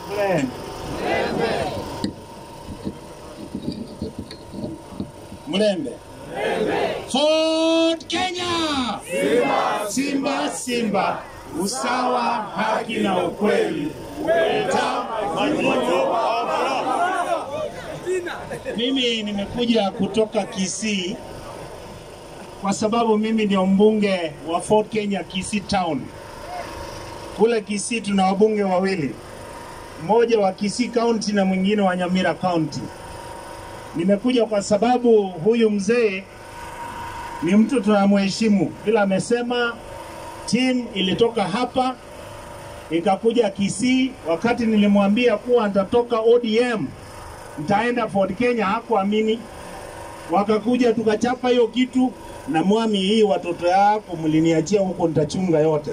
Mlembe. Ford Kenya. Simba, Simba, Simba. Usawa, haki na ukweli. Mimi nimekuja kutoka Kisii kwa sababu mimi ndio mbunge wa Ford Kenya Kisii Town. Kule Kisii tuna wabunge wawili, mmoja wa Kisii County na mwingine wa Nyamira County. Nimekuja kwa sababu huyu mzee ni mtu tunamheshimu. Bila amesema team ilitoka hapa ikakuja Kisii, wakati nilimwambia kuwa nitatoka ODM nitaenda Ford Kenya hakuamini. Wakakuja tukachapa hiyo kitu, na mwami, hii watoto yako mliniachia huko nitachunga yote.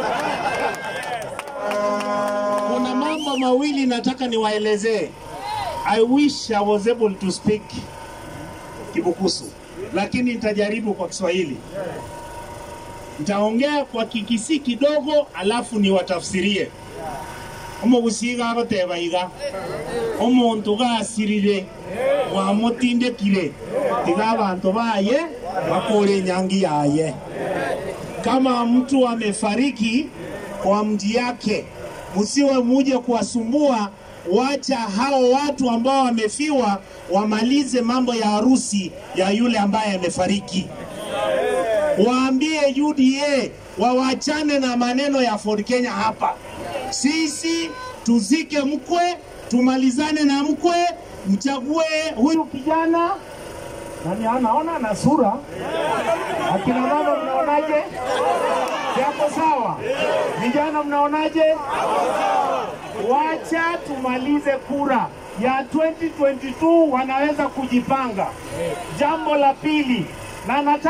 Kuna mambo mawili nataka niwaelezee. I wish I was able to speak Kibukusu, lakini nitajaribu kwa Kiswahili. Nitaongea kwa Kikisii kidogo alafu niwatafsirie. Umugusiga abatebaiga omuntu gasirire wa mutinde kire tiga abantu baye bakore nyangi yaye. Kama mtu amefariki kwa mji yake, msiwe muje kuwasumbua. Wacha hao watu ambao wamefiwa wamalize mambo ya harusi ya yule ambaye amefariki. Waambie UDA wawachane na maneno ya Ford Kenya hapa. Sisi tuzike mkwe, tumalizane na mkwe, mchague huyu kijana. Nani anaona na sura? Akina mama mnaonaje? Yako sawa? Vijana mnaonaje? Wacha tumalize kura ya 2022, wanaweza kujipanga. Jambo la pili, na